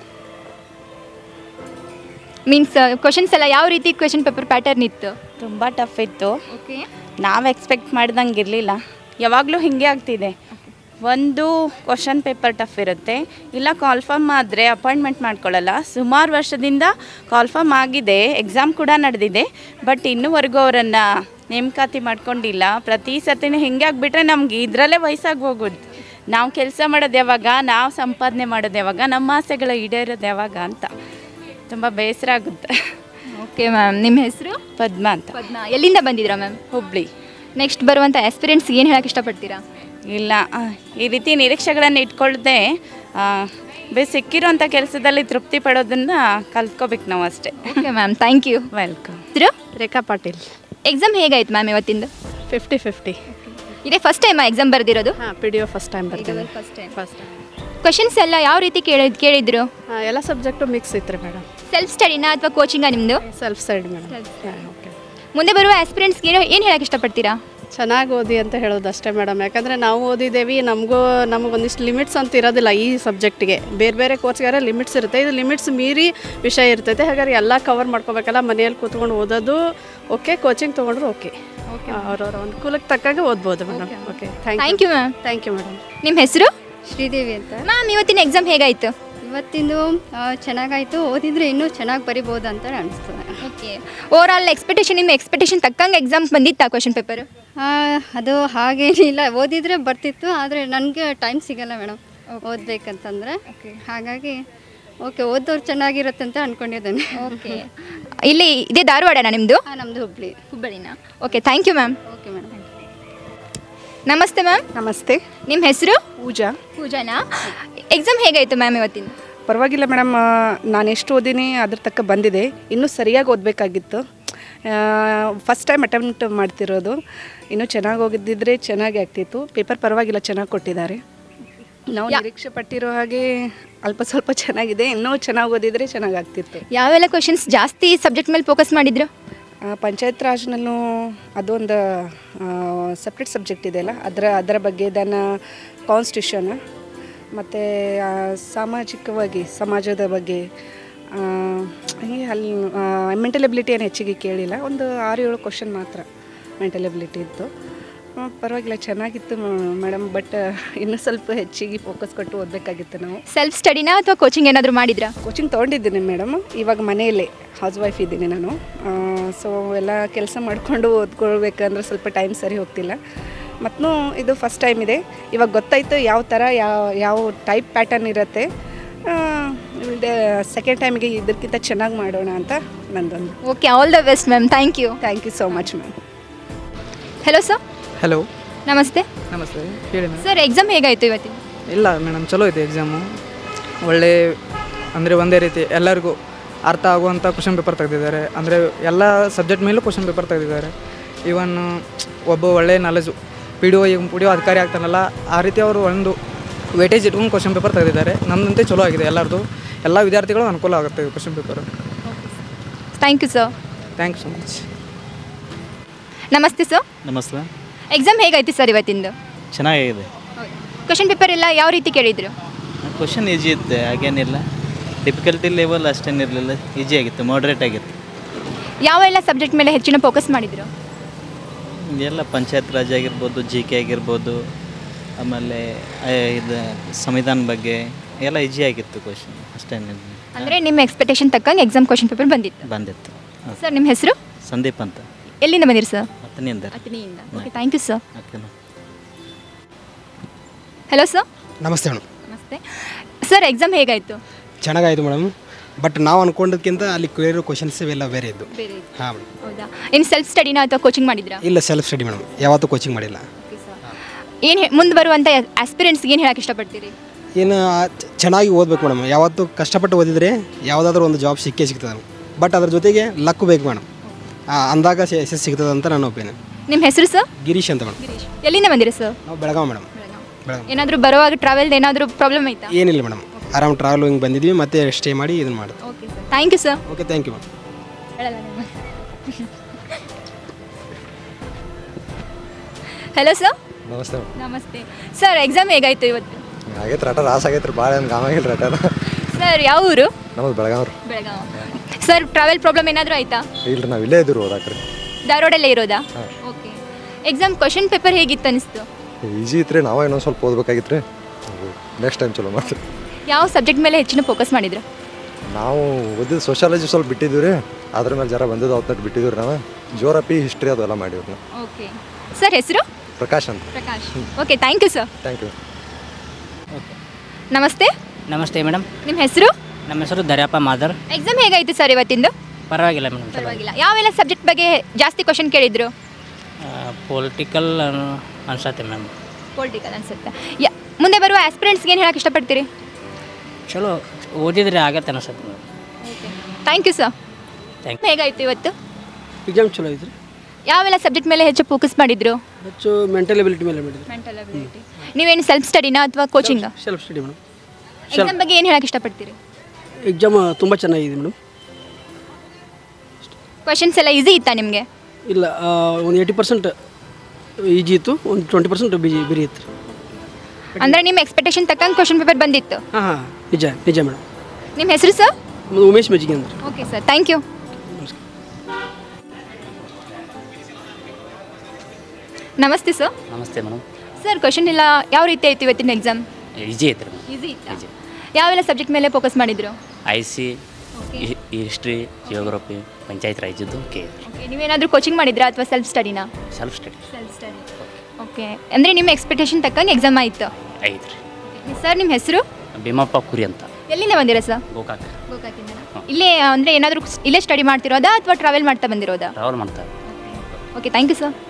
ಮೀನ್ಸ್ ಕ್ವಶನ್ಸ್ ಎಲ್ಲ ಯಾವ ರೀತಿ ಕ್ವೆಶನ್ ಪೇಪರ್ ಪ್ಯಾಟರ್ನ್ ಇತ್ತು? ತುಂಬ ಟಫ್ ಇತ್ತು. ಓಕೆ. ನಾವು ಎಕ್ಸ್ಪೆಕ್ಟ್ ಮಾಡ್ದಂಗೆ ಇರಲಿಲ್ಲ. ಯಾವಾಗಲೂ ಹಿಂಗೆ ಆಗ್ತಿದೆ, ಒಂದು ಕ್ವಶನ್ ಪೇಪರ್ ಟಫ್ ಇರುತ್ತೆ, ಇಲ್ಲ ಕಾಲ್ಫಾರ್ಮ್ ಆದರೆ ಅಪಾಯಿಂಟ್ಮೆಂಟ್ ಮಾಡ್ಕೊಳ್ಳಲ್ಲ. ಸುಮಾರು ವರ್ಷದಿಂದ ಕಾಲ್ಫಾರ್ಮ್ ಆಗಿದೆ, ಎಕ್ಸಾಮ್ ಕೂಡ ನಡೆದಿದೆ, ಬಟ್ ಇನ್ನೂವರೆಗೂ ಅವರನ್ನು ನೇಮಕಾತಿ ಮಾಡ್ಕೊಂಡಿಲ್ಲ. ಪ್ರತಿ ಸತಿನೂ ಹಿಂಗೆ ಆಗಿಬಿಟ್ರೆ ನಮ್ಗೆ ಇದರಲ್ಲೇ ವಯಸ್ಸಾಗಿ ಹೋಗೋದು. ನಾವು ಕೆಲಸ ಮಾಡೋದು ಯಾವಾಗ, ನಾವು ಸಂಪಾದನೆ ಮಾಡೋದು ಯಾವಾಗ, ನಮ್ಮ ಆಸೆಗಳು ಈಡೇರೋದು ಯಾವಾಗ ಅಂತ ತುಂಬ ಬೇಸರ ಆಗುತ್ತೆ. ಓಕೆ ಮ್ಯಾಮ್, ನಿಮ್ಮ ಹೆಸರು? ಪದ್ಮ ಅಂತ. ಪದ್ಮ, ಎಲ್ಲಿಂದ ಬಂದಿದ್ದೀರಾ ಮ್ಯಾಮ್? ಹುಬ್ಳಿ. ನೆಕ್ಸ್ಟ್ ಬರುವಂಥ ಆಸ್ಪಿರೆಂಟ್ಸ್ಗೆ ಏನು ಹೇಳೋಕ್ಕೆ ಇಷ್ಟಪಡ್ತೀರಾ? ಇಲ್ಲ, ಈ ರೀತಿ ನಿರೀಕ್ಷೆಗಳನ್ನು ಇಟ್ಕೊಳ್ಳದೆ ಸಿಕ್ಕಿರೋಂಥ ಕೆಲಸದಲ್ಲಿ ತೃಪ್ತಿ ಪಡೋದನ್ನು ಕಲ್ತ್ಕೋಬೇಕು ನಾವು ಅಷ್ಟೇ. Okay ma'am, thank you. Welcome. Rekha Patil. Exam ಹೇಗಾಯ್ತು ಮ್ಯಾಮ್ ಇವತ್ತಿಂದು? 50-50. ಇದೇ ಫಸ್ಟ್ ಟೈಮಾ ಎಕ್ಸಾಮ್ ಬರೆದಿರೋದು? ಹಾಂ, PDO ಫಸ್ಟ್ ಟೈಮ್ ಬರ್ತೀನಿ. First time. ಕ್ವಶನ್ಸ್ ಎಲ್ಲ ಯಾವ ರೀತಿ ಕೇಳಿದ್ರು? ಎಲ್ಲ ಸಬ್ಜೆಕ್ಟು ಮಿಕ್ಸ್ ಇತ್ತು ಮೇಡಮ್. ಸೆಲ್ಫ್ ಸ್ಟಡಿನಾ ಅಥವಾ ಕೋಚಿಂಗಾ ನಿಮ್ಮದು? Self study madam. ಓಕೆ. ಮುಂದೆ ಬರುವ ಆಸ್ಪಿರೆಂಟ್ಸ್ಗೆ ಏನು ಹೇಳೋಕ್ಕೆ ಇಷ್ಟಪಡ್ತೀರಾ? ಚೆನ್ನಾಗಿ ಓದಿ ಅಂತ ಹೇಳೋದು ಅಷ್ಟೇ ಮೇಡಮ್. ಯಾಕಂದರೆ ನಾವು ಓದಿದ್ದೇವೆ, ನಮಗೊಂದಿಷ್ಟು ಲಿಮಿಟ್ಸ್ ಅಂತ ಇರೋದಿಲ್ಲ ಈ ಸಬ್ಜೆಕ್ಟಿಗೆ. ಬೇರೆ ಬೇರೆ ಕೋರ್ಸ್ಗಾರ ಲಿಮಿಟ್ಸ್ ಇರುತ್ತೆ, ಇದು ಲಿಮಿಟ್ಸ್ ಮೀರಿ ವಿಷಯ ಇರ್ತೈತೆ. ಹಾಗಾದ್ರೆ ಎಲ್ಲ ಕವರ್ ಮಾಡ್ಕೋಬೇಕಲ್ಲ. ಮನೆಯಲ್ಲಿ ಕೂತ್ಕೊಂಡು ಓದೋದು ಓಕೆ, ಕೋಚಿಂಗ್ ತೊಗೊಂಡ್ರು ಓಕೆ. ಅವ್ರವ್ರ ಅನುಕೂಲಕ್ಕೆ ತಕ್ಕಾಗೆ ಓದ್ಬೋದು madam. Okay, thank you ma'am. Thank you madam. ನಿಮ್ಮ ಹೆಸರು? ಶ್ರೀದೇವಿ ಅಂತ. ಮ್ಯಾಮ್, ಇವತ್ತಿನ ಎಕ್ಸಾಮ್ ಹೇಗಾಯಿತು? ಇವತ್ತಿಂದು ಚೆನ್ನಾಗಾಯಿತು, ಓದಿದರೆ ಇನ್ನೂ ಚೆನ್ನಾಗಿ ಬರಿಬೋದು ಅಂತ ಅನಿಸ್ತದೆ. ಓಕೆ. ಓವರಾಲ್ ನಿಮ್ಮ ಎಕ್ಸ್ಪೆಕ್ಟೇಷನ್ ತಕ್ಕಂಗೆ ಎಕ್ಸಾಮ್ ಬಂದಿತ್ತಾ ಕ್ವಶನ್ ಪೇಪರ್? ಅದು ಹಾಗೇನಿಲ್ಲ, ಓದಿದರೆ ಬರ್ತಿತ್ತು, ಆದರೆ ನನಗೆ ಟೈಮ್ ಸಿಗಲ್ಲ ಮೇಡಮ್ ಓದಬೇಕಂತಂದರೆ. ಹಾಗಾಗಿ ಓಕೆ, ಓದೋರು ಚೆನ್ನಾಗಿರುತ್ತೆ ಅಂತ ಅಂದ್ಕೊಂಡಿದ್ದೇನೆ. ಓಕೆ. ಇಲ್ಲಿ ಇದೇ ಧಾರವಾಡನಾ ನಿಮ್ಮದು? ನಮ್ಮದು ಹುಬ್ಬಳ್ಳಿನಾ? Okay, thank you ma'am. Okay madam. ನಮಸ್ತೆ ಮ್ಯಾಮ್. ನಮಸ್ತೆ. ನಿಮ್ಮ ಹೆಸರು? ಪೂಜಾನಾ. ಎಕ್ಸಾಮ್ ಹೇಗಾಯಿತು ಮ್ಯಾಮ್ ಇವತ್ತಿನ? ಪರವಾಗಿಲ್ಲ ಮೇಡಮ್, ನಾನು ಎಷ್ಟು ಓದಿನಿ ಅದ್ರ ತಕ್ಕ ಬಂದಿದೆ. ಇನ್ನೂ ಸರಿಯಾಗಿ ಓದಬೇಕಾಗಿತ್ತು. ಫಸ್ಟ್ ಟೈಮ್ ಅಟೆಂಪ್ಟ್ ಮಾಡ್ತಿರೋದು. ಇನ್ನೂ ಚೆನ್ನಾಗಿ ಹೋಗಿದ್ದಿದ್ರೆ ಚೆನ್ನಾಗಿ ಆಗ್ತಿತ್ತು. ಪೇಪರ್ ಪರವಾಗಿಲ್ಲ, ಚೆನ್ನಾಗಿ ಕೊಟ್ಟಿದ್ದಾರೆ. ನಾವು ನಿರೀಕ್ಷೆ ಪಟ್ಟಿರೋ ಹಾಗೆ ಅಲ್ಪ ಸ್ವಲ್ಪ ಚೆನ್ನಾಗಿದೆ. ಇನ್ನೂ ಚೆನ್ನಾಗಿ ಓದಿದರೆ ಚೆನ್ನಾಗಾಗ್ತಿತ್ತು. ಯಾವೆಲ್ಲ ಕ್ವಶನ್ಸ್ ಜಾಸ್ತಿ ಸಬ್ಜೆಕ್ಟ್ ಮೇಲೆ ಫೋಕಸ್ ಮಾಡಿದ್ರು? ಪಂಚಾಯತ್ ರಾಜ್ನಲ್ಲೂ ಅದೊಂದು ಸಪ್ರೇಟ್ ಸಬ್ಜೆಕ್ಟ್ ಇದೆಯಲ್ಲ, ಅದರ ಬಗ್ಗೆ ದೆನ್ ಕಾನ್ಸ್ಟಿಟ್ಯೂಷನ್, ಮತ್ತು ಸಾಮಾಜಿಕವಾಗಿ ಸಮಾಜದ ಬಗ್ಗೆ, ಅಲ್ಲಿ ಮೆಂಟಲ್ ಎಬಿಲಿಟಿ ಏನು ಹೆಚ್ಚಿಗೆ ಕೇಳಿಲ್ಲ. ಒಂದು 6-7 ಕ್ವಶನ್ ಮಾತ್ರ ಮೆಂಟಲ್ ಎಬಿಲಿಟಿ ಇತ್ತು. ಪರವಾಗಿಲ್ಲ, ಚೆನ್ನಾಗಿತ್ತು ಮೇಡಮ್. ಬಟ್ ಇನ್ನೂ ಸ್ವಲ್ಪ ಹೆಚ್ಚಿಗೆ ಫೋಕಸ್ ಕೊಟ್ಟು ಓದಬೇಕಾಗಿತ್ತು ನಾವು. ಸೆಲ್ಫ್ ಸ್ಟಡಿನಾ ಅಥವಾ ಕೋಚಿಂಗ್ ಏನಾದರೂ ಮಾಡಿದ್ರಾ? ಕೋಚಿಂಗ್ ತೊಗೊಂಡಿದ್ದೀನಿ ಮೇಡಮ್. ಇವಾಗ ಮನೆಯಲ್ಲೇ ಹೌಸ್ ವೈಫ್ ಇದ್ದೀನಿ ನಾನು. ಸೊ ಎಲ್ಲ ಕೆಲಸ ಮಾಡಿಕೊಂಡು ಓದ್ಕೊಳ್ಬೇಕಂದ್ರೆ ಸ್ವಲ್ಪ ಟೈಮ್ ಸರಿ ಹೋಗ್ತಿಲ್ಲ. ಮತ್ತು ಇದು ಫಸ್ಟ್ ಟೈಮ್ ಇದೆ. ಇವಾಗ ಗೊತ್ತಾಯಿತು ಯಾವ ಥರ ಯಾವ ಟೈಪ್ ಪ್ಯಾಟರ್ನ್ ಇರುತ್ತೆ. ಸೆಕೆಂಡ್ ಟೈಮಿಗೆ ಇದಕ್ಕಿಂತ ಚೆನ್ನಾಗಿ ಮಾಡೋಣ ಅಂತ ನಂದೊಂದು. Okay, all the best ma'am. Thank you so much ma'am. Hello sir. Hello, ನಮಸ್ತೆ. ನಮಸ್ತೆ, ಹೇಳಿ ಮ್ಯಾಮ್. ಸರ್, ಎಕ್ಸಾಮ್ ಹೇಗಾಯಿತು ಇವತ್ತಿನ? ಇಲ್ಲ ಮೇಡಮ್, ಚಲೋ ಇದೆ ಎಕ್ಸಾಮು. ಒಳ್ಳೆ ಅಂದರೆ ಒಂದೇ ರೀತಿ ಎಲ್ಲರಿಗೂ ಅರ್ಥ ಆಗುವಂಥ ಕ್ವಶನ್ ಪೇಪರ್ ತೆಗೆದಿದ್ದಾರೆ. ಅಂದರೆ ಎಲ್ಲ ಸಬ್ಜೆಕ್ಟ್ ಮೇಲೂ ಕ್ವಶನ್ ಪೇಪರ್ ತೆಗೆದಿದ್ದಾರೆ. ಈವನ್ ಒಬ್ಬ ಒಳ್ಳೆ ನಾಲೆಜು ಪಿ ಡಿ ಒ ಅಧಿಕಾರಿ ಆಗ್ತಾನಲ್ಲ, ಆ ರೀತಿ ಅವರು ಒಂದು ವೇಟೇಜ್ ಇಟ್ಕೊಂಡು ಕ್ವಶನ್ ಪೇಪರ್ ತೆಗೆದಿದ್ದಾರೆ. ನಮ್ಮದಂತೆ ಚಲೋ ಆಗಿದೆ ಎಲ್ಲರದು. ಎಲ್ಲ ವಿದ್ಯಾರ್ಥಿಗಳು ಅನುಕೂಲ ಆಗುತ್ತೆ question paper. Thank you sir. Thank you so much. ನಮಸ್ತೆ ಸರ್. ನಮಸ್ತೆ. ಎಕ್ಸಾಮ್ ಹೇಗಾಯ್ತು ಸರ್ ಇವತ್ತಿಂದು? ಚೆನ್ನಾಗಿದೆ. ಕ್ವಶನ್ ಪೇಪರ್ ಎಲ್ಲ ಯಾವ ರೀತಿ ಕೇಳಿದ್ರು? ಕ್ವಶನ್ ಈಜಿ ಇತ್ತು, ಹಾಗೇನಿಲ್ಲ. ಡಿಫಿಕಲ್ಟಿ ಲೆವೆಲ್ ಅಷ್ಟೇನಿರಲಿಲ್ಲ, ಈಜಿ ಆಗಿತ್ತು, ಮಾಡ್ರೇಟ್ ಆಗಿತ್ತು. ಯಾವೆಲ್ಲ ಸಬ್ಜೆಕ್ಟ್ ಮೇಲೆ ಹೆಚ್ಚಿನ ಫೋಕಸ್ ಮಾಡಿದ್ರು? ಎಲ್ಲ ಪಂಚಾಯತ್ ರಾಜ್ ಆಗಿರ್ಬೋದು, ಜಿ ಕೆ ಆಗಿರ್ಬೋದು, ಆಮೇಲೆ ಇದು ಸಂವಿಧಾನ ಬಗ್ಗೆ ಎಲ್ಲ ಈಜಿ ಆಗಿತ್ತು ಕ್ವಶನ್, ಅಷ್ಟೇನಿಲ್ಲ. ಅಂದರೆ ನಿಮ್ಮ ಎಕ್ಸ್ಪೆಕ್ಟೇಷನ್ ತಕ್ಕಂಗೆ ಎಕ್ಸಾಮ್ ಕ್ವಶನ್ ಪೇಪರ್ ಬಂದಿತ್ತು. ಸರ್, ನಿಮ್ಮ ಹೆಸರು? ಸಂದೀಪ್ ಅಂತ. ಎಲ್ಲಿಂದ ಬಂದಿರಿ ಸರ್? ಅತನಿಯಿಂದ. Okay, thank you sir. Okay. Hello sir. ನಮಸ್ತೆ ಮೇಡಮ್. ನಮಸ್ತೆ ಸರ್. ಎಕ್ಸಾಮ್ ಹೇಗಾಯಿತು? ಚೆನ್ನಾಗಾಯಿತು ಮೇಡಮ್. ಬಟ್ ನಾವು ಅಂದ್ಕೊಂಡದಕ್ಕಿಂತ ಅಲ್ಲಿ ಕೇಳಿರೋ ಕ್ವಶನ್ಸ್ ಎಲ್ಲ ಬೇರೆ ಇದ್ದು. ಹಾಂ ಮೇಡಮ್. ಹೌದಾ? ಏನು ಸೆಲ್ಫ್ ಸ್ಟಡಿನಾ ಅಥವಾ ಕೋಚಿಂಗ್ ಮಾಡಿದ್ರಾ? ಇಲ್ಲ, ಸೆಲ್ಫ್ ಸ್ಟಡಿ ಮೇಡಮ್. ಯಾವತ್ತೂ ಕೋಚಿಂಗ್ ಮಾಡಿಲ್ಲ. ಏನು ಮುಂದೆ ಬರುವಂಥ ಆಸ್ಪಿರೆಂಟ್ಸ್ಗೆ ಏನು ಹೇಳಕ್ಕೆ ಇಷ್ಟಪಡ್ತೀರಿ? ಏನು ಚೆನ್ನಾಗಿ ಓದಬೇಕು ಮೇಡಮ್. ಯಾವತ್ತೂ ಕಷ್ಟಪಟ್ಟು ಓದಿದರೆ ಯಾವುದಾದ್ರೂ ಒಂದು ಜಾಬ್ ಸಿಗ್ತದೆ. ಬಟ್ ಅದ್ರ ಜೊತೆಗೆ ಲಕ್ ಬೇಕು ಮೇಡಮ್. ಅಂದಾಗ ಯಶಸ್ಸು ಸಿಗ್ತದೆ ಅಂತ ನನ್ನ ಒಪಿನಿಯನ್. ನಿಮ್ಮ ಹೆಸರು ಸರ್? ಗಿರೀಶ್ ಅಂತ ಮೇಡಮ್. ಎಲ್ಲಿಂದ ಬಂದಿರಿ ಸರ್? ನಾವು ಬೆಳಗಾವಿ ಮೇಡಮ್. ಬೆಳಗಾವಿ. ಏನಾದರೂ ಬರುವಾಗ ಟ್ರಾವೆಲ್ ಏನಾದರೂ ಪ್ರಾಬ್ಲಮ್ ಆಯ್ತಾ? ಏನಿಲ್ಲ ಮೇಡಮ್, ಆರಾಮ್ ಟ್ರಾವೆಲಿಂಗ್ ಬಂದಿದ್ವಿ, ಮತ್ತೆ ಸ್ಟೇ ಮಾಡಿ ಇದನ್ನು ಮಾಡಿದ್ವಿ. Okay sir, thank you sir. Okay, thank you madam. Hello sir. ನಮಸ್ತೆ. ನಮಸ್ತೆ ಸರ್. ಎಕ್ಸಾಮ್ ಹೇಗಾಯಿತು ಇವತ್ತು? ಆಗೈತೆ ರಟ, ರಾಸ್ ಆಗೈತೆ ರೀ, ಭಾಳ ಏನು ಗಾಮಾಗಿಲ್ಲ ರಟ. ಸರ್, ಯಾವ ಊರು? ನಮ್ಮದು ಬೆಳಗಾವಿ. ಸರ್, ಟ್ರಾವೆಲ್ ಪ್ರಾಬ್ಲಮ್ ಏನಾದರೂ ಆಯ್ತಾ? ಇಲ್ಲ, ನಾವು ಇಲ್ಲೇ ಇದ್ದೀವಿ ಓದಾಕ್ರಿ. ಧಾರವಾಡಲ್ಲೇ ಇರೋದಾ? ಓಕೆ. ಎಕ್ಸಾಮ್ ಕ್ವಶನ್ ಪೇಪರ್ ಹೇಗಿತ್ತು ಅನಿಸ್ತು? ಈಜಿ ಇತ್ತು ರೀ, ನಾವು ಇನ್ನೊಂದು ಸ್ವಲ್ಪ ಓದಬೇಕಾಗಿತ್ತು ರೀ. ನೆಕ್ಸ್ಟ್ ಟೈಮ್ ಚಲೋ ಮಾಡ್ತೀವಿ. ಯಾವ ಸಬ್ಜೆಕ್ಟ್ ಮೇಲೆ ಹೆಚ್ಚಿನ ಫೋಕಸ್ ಮಾಡಿದ್ರು? ನಾವು ಓದಿದ್ದು ಸೋಷಾಲಜಿ ಸ್ವಲ್ಪ ಬಿಟ್ಟಿದ್ದೀವಿ ರೀ, ಅದ್ರ ಮೇಲೆ ಜರ ಬಂದಿದ್ದು ಅವತ್ತು ಬಿಟ್ಟಿದ್ದೀವಿ ರೀ. ನಾವು ಜೋರಪಿ ಹಿಸ್ಟ್ರಿ ಅದೆಲ್ಲ ಮಾಡಿವ್ರಿ ನಾವು. Okay sir. ಹೆಸರು? ಪ್ರಕಾಶ್ ಅಂತ. Prakash. Okay, thank you sir. Thank you. ನಮಸ್ತೆ. ನಮಸ್ತೆ ಮೇಡಮ್. ನಿಮ್ಮ ಹೆಸರು? ನಮ್ಮ ಹೆಸರು ದರ್ಯಪ್ಪ ಮಾದರ್. ಎಕ್ಸಾಮ್ ಹೇಗಾಯಿತು ಸರ್ ಇವತ್ತಿಂದು? ಪರವಾಗಿಲ್ಲ ಮೇಡಮ್. ಪರವಾಗಿಲ್ಲ. ಯಾವೆಲ್ಲ ಸಬ್ಜೆಕ್ಟ್ ಬಗ್ಗೆ ಜಾಸ್ತಿ ಕ್ವಶನ್ ಕೇಳಿದ್ರು? ಪೊಲಿಟಿಕಲ್ ಅನ್ಸತ್ತೆ ಮ್ಯಾಮ್. ಪೊಲಿಟಿಕಲ್ ಅನ್ಸುತ್ತೆ. ಮುಂದೆ ಬರುವ ಆಸ್ಪಿರೆಂಟ್ಸ್ಗೆ ಏನು ಹೇಳಕ್ಕೆ ಇಷ್ಟಪಡ್ತೀರಿ? ಚಲೋ ಓದಿದ್ರೆ ಆಗತ್ತೆ ಅನ್ಸತ್ತೆ madam. Thank you sir. Thank you. ಹೇಗಾಯಿತು ಇವತ್ತು? ಎಕ್ಸಾಮ್ ಚಲೋ ಐತ್ರಿ. ಯಾವೆಲ್ಲ ಸಬ್ಜೆಕ್ಟ್ ಮೇಲೆ ಹೆಚ್ಚು ಫೋಕಸ್ ಮಾಡಿದ್ರು? ಹೆಚ್ಚು ಮೆಂಟಲ್ ಎಬಿಲಿಟಿ ಮೇಲೆ ಮಾಡಿದ್ರು. Mental ability. ನೀವೇನು ಸೆಲ್ಫ್ ಸ್ಟಡಿನಾ ಅಥವಾ ಕೋಚಿಂಗಾ? Self study madam. ಎಕ್ಸಾಮ್ ಬಗ್ಗೆ ಏನು ಹೇಳಕ್ಕೆ ಇಷ್ಟಪಡ್ತೀರಿ? ಎಕ್ಸಾಮ್ ತುಂಬ ಚೆನ್ನಾಗಿದೆ ಮೇಡಮ್. ಕ್ವಶನ್ಸ್ ಎಲ್ಲ ಈಸಿ ಇತ್ತಾ ನಿಮಗೆ? ಇಲ್ಲ, ಒಂದು 80% ಈಜಿ ಇತ್ತು, ಒಂದು 20% ಬೇರೆ ಇತ್ತು. ಅಂದರೆ ನಿಮ್ಮ ಎಕ್ಸ್ಪೆಕ್ಟೇಷನ್ ತಕ್ಕಂಗೆ ಕ್ವಶನ್ ಪೇಪರ್ ಬಂದಿತ್ತು? ಹಾಂ, ನಿಜ ಮೇಡಮ್. ನಿಮ್ಮ ಹೆಸರು ಸರ್? ಉಮೇಶ್ ಮೆಜಿಗೆ ಅಂತ. Okay sir, thank you. ನಮಸ್ತೆ ಸರ್. ನಮಸ್ತೆ ಮೇಡಮ್. ಸರ್, ಕ್ವಶನ್ ಎಲ್ಲ ಯಾವ ರೀತಿ ಆಯಿತು ಇವತ್ತಿನ ಎಕ್ಸಾಮ್? ಈಜಿ ಐತೆ ಮೇಡಮ್. ಈಸಿ ಇತ್ತಾ? ಯಾವೆಲ್ಲ ಸಬ್ಜೆಕ್ಟ್ ಮೇಲೆ ಫೋಕಸ್ ಮಾಡಿದ್ರು? IC, ಹಿಸ್ಟ್ರಿ, ಜಿಯೋಗ್ರಫಿ, ಪಂಚಾಯತ್ ರಾಜ್ಯದ್ದು ಕೆ. ಓಕೆ. ನೀವೇನಾದರೂ ಕೋಚಿಂಗ್ ಮಾಡಿದ್ರಾ ಅಥವಾ ಸೆಲ್ಫ್ ಸ್ಟಡಿನಾ? Self study. ಓಕೆ. ಅಂದರೆ ನಿಮ್ಮ ಎಕ್ಸ್ಪೆಕ್ಟೇಷನ್ ತಕ್ಕಂಗೆ ಎಕ್ಸಾಮ್ ಆಯಿತು? ಐತೆ ರೀ. ಸರ್, ನಿಮ್ಮ ಹೆಸರು? ಭೀಮಪ್ಪ ಕುರಿ ಅಂತ. ಎಲ್ಲಿಂದ ಬಂದಿರಾ ಸರ್? ಗೋಕಾಕ್. ಗೋಕಾಕಿಂದ. ಇಲ್ಲೇ ಅಂದರೆ ಏನಾದರೂ ಇಲ್ಲೇ ಸ್ಟಡಿ ಮಾಡ್ತಿರೋದಾ ಅಥವಾ ಟ್ರಾವೆಲ್ ಮಾಡ್ತಾ ಬಂದಿರೋದಾ? ಟ್ರಾವೆಲ್ ಮಾಡ್ತಾರೆ. Okay, thank you sir.